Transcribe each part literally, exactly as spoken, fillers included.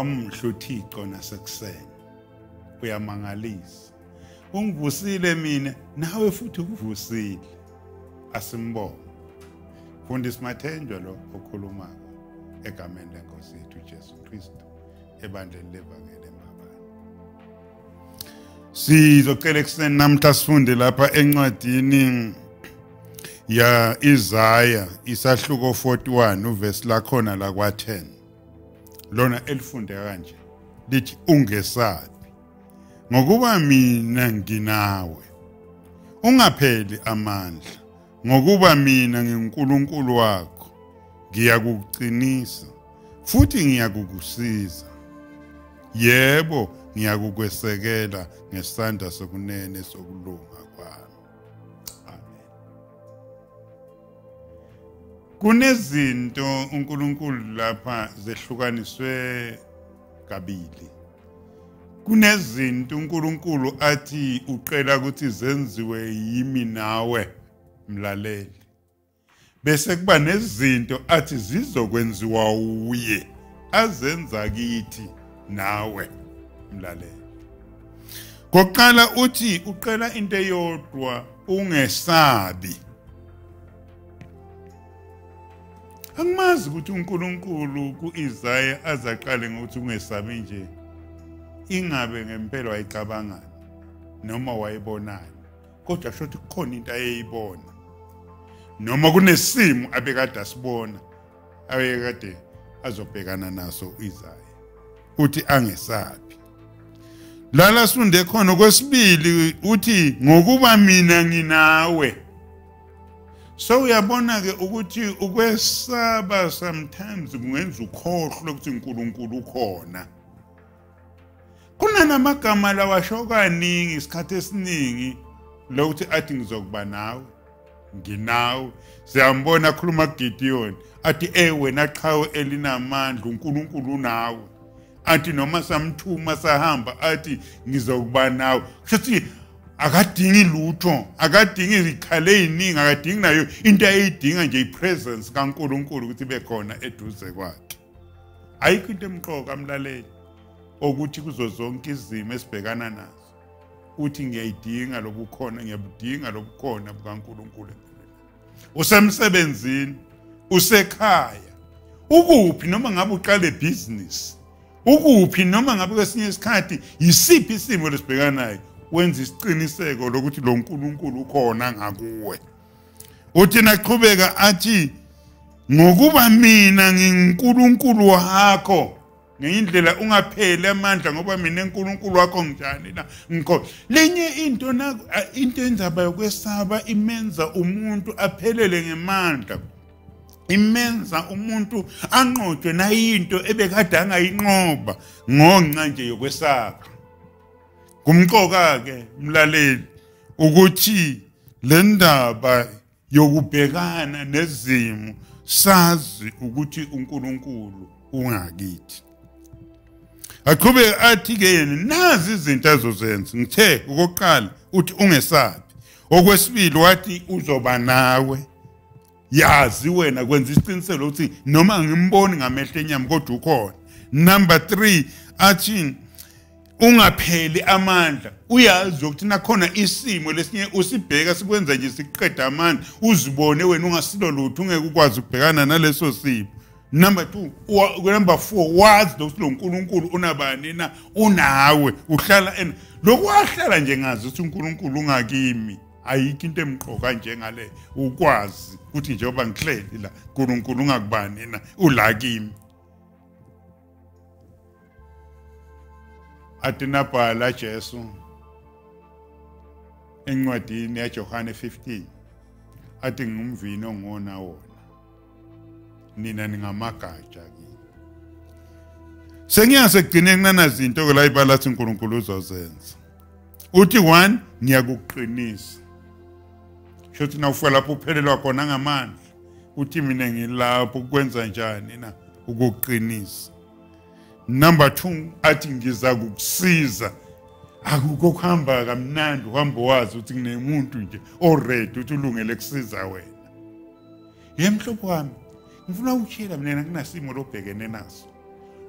wamuhle uThixo nasekuseni uyamangalisa ungivusile mina nawe futhi ukuvusile asimbonge Fundisi Mathenjwa lo okhulumayo egameni lenkosi yethu Jesu Kristu ebandleni levangeli eMbabane. Sizocela ekuseni namhla sifunde lapha encwadini ya Isaiah isahluko forty-one uverse lakhona la kwa ten. Lona elifunde kanje lithi ungesabi ngokuba mina nginawe ungapheli amandla ngokuba mina ngiNkulunkulu wakho ngiyakuqinisa futhi ngiyakukusiza yebo ngiyakukwesekela ngesandla sokunene sokulunga kwami. Amen. Kunezinto uNkulunkulu lapha zehlukaniswe kabili. Kunezinto uNkulunkulu athi uqela ukuthi zenziwe yimi nawe mlaleli. Bese kuba nezinto athi zizokwenziwa uye azenza kithi nawe mlaleli. Koqala uthi uqela into eyodwa ungesabi. Angimazi ukuthi uNkulunkulu kuIsaiah azaqale ngokuthi ungesabi nje ingabe ngempela wayicabangana noma wayibonana kodwa shothi kukhona into ayeyibona noma kunesimo abekade asibona abekade azobhekana naso uIsaiah uthi angesabi. Lala sunde khona kwesibili uthi ngokuba mina nginawe. So uyabona ke ukuthi ukwesaba sometimes kungenza ukhohlwe ukuthi uNkulunkulu ukhona. Kunanamagama lawasho kaningi isikhathi esiningi lokuthi athi ngizokuba nawe nginawe. Siyambona khuluma Gideon athi ewe naqhawe elinamandla uNkulunkulu nawe. Athi noma samthuma sahamba athi ngizokuba nawe. Shothi akadingi lutho akadingi izikhale eziningi akadingi nayo into ayidinga nje ipresence kaNkulunkulu ukuthi bekhona eduze kwakhe. Ayikho into emqoka mlaleli ukuthi kuzo zonke izimo esibhekana nazo uthi ngiyayidinga lokukhona ngiyabudinga lokukhona bukaNkulunkulu empilweni. Usemsebenzini usekhaya ukuphi noma ngabe uqale business ukuphi noma ngabe kwesinye isikhathi yisiphi isimo lesibhekana nayo wenza isiqiniseko lokuthi lo uNkulunkulu ukhona ngakuwe. Uthi naqhubeka athi ngokuba mina ngiNkulunkulu wakho ngendlela ungapheli amandla ngoba mina uNkulunkulu wakho njani la ngikho. Lenye into na into enzaba yokwesaba imenza umuntu aphelele ngemandla. Imenza umuntu anqotshwe nayinto ebekade angayinqoba ngonxa nje yokwesaba. Kumqoka ke mlaleli ukuthi le ndaba yokubhekana nezimo sazi ukuthi uNkulunkulu ungakithi. Aqhubeka athi ke yena nazi izinto azozenza ngithe okokuqala uthi ungesabi. Okwesibili wathi uzoba nawe. Yazi wena kwenza isiqiniselo ukuthi noma ngimboni ngamehlo enyama kodwa ukhona. Number three athi ungapheli amandla. Uyazi ukuthi nakhona isimo lesinye usibheka sikwenza nje siqeda amandla uzibone wena ungasilo lutho ungeke ukwazi ukubhekana naleso simo. Number two, number four, wazi ukuthi lo uNkulunkulu unabani na unawe uhlala en lokhu wahlala nje ngazi ukuthi uNkulunkulu ungakimi. Ayikho into emqoka njengale ukwazi ukuthi njengoba ngihleli la uNkulunkulu ungakubani na ula kimi. Atina bhala Jesu encwadini yaJohane fifteen athi ngumvino ongona wona nina ningamagatsha kimi. Sengiyasekugcineni nana izinto ke la ibala athi uNkulunkulu uzozenza. Uthi one ngiyakuqinisa. Shothi na ufela lapho uphelelwa khona ngamandla. Uthi mina ngilapho ukwenza njani na ukuqinisa. Number two athi ngiza kukusiza. Akukho kuhamba kamnandi uhamba wazi ukuthi kunemuntu nje already uthi ulungele kusiza wena. Yemhlopho wami ngifuna ukutshela mina kunasimo lobhekene naso.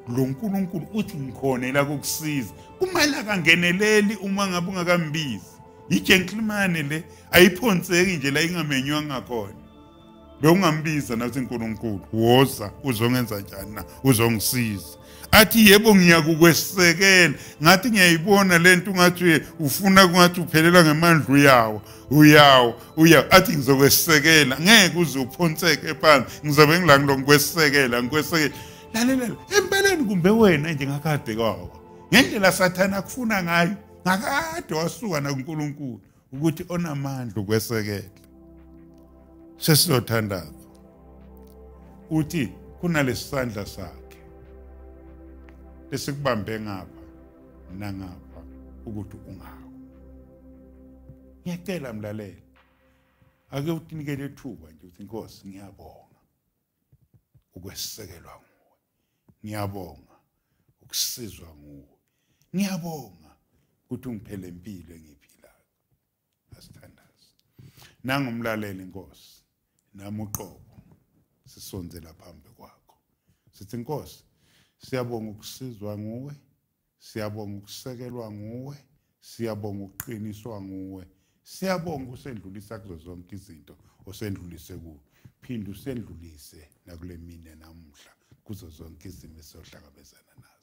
lo nkulunkulu uthi ngikhonela ukukusiza kumele akangeneleli uma ngabe ungakambizi igentleman le ayiphonseki nje la ingamenywanga khona lo ungambiza nathi uNkulunkulu woza uzongenza njani na uzongisiza athi yebo ngiyakukwesekela ngathi ngiyayibona lento ungathi ufuna kungathi uphelela ngemandla uyawo uyawo uya athi ngizokwesekela ngeke uze uphonseke phansi ngizobe ngila ngilokwesekela ngikwesekela lalela empeleni kumbe wena nje ngakade kwawo ngendlela sathana kufuna ngayo ngakade wasuka na kuNkulunkulu ukuthi onamandla ukwesekela sesizothandaza uthi kunalesandla sakhe lesikubambe ngapha nangapha ukuthi ungawo ngiyacela mlaleli ake utinikele ithuba nje uthi Nkosi ngiyabonga ukwesekelwa nguwe ngiyabonga ukusizwa nguwe ngiyabonga ukuthi ungiphele impilo engiphilayo asithandaze nangumlaleli Nkosi nami uqobo sisonzela phambi kwakho sithi Nkosi siyabonga ukusizwa nguwe siyabonga ukusekelwa nguwe siyabonga ukuqiniswa nguwe siyabonga usendlulisa kuzo zonke izinto osendlulise kuwe phinda usendlulise nakule mine namuhla kuzo zonke izimo esohlangabezana nazo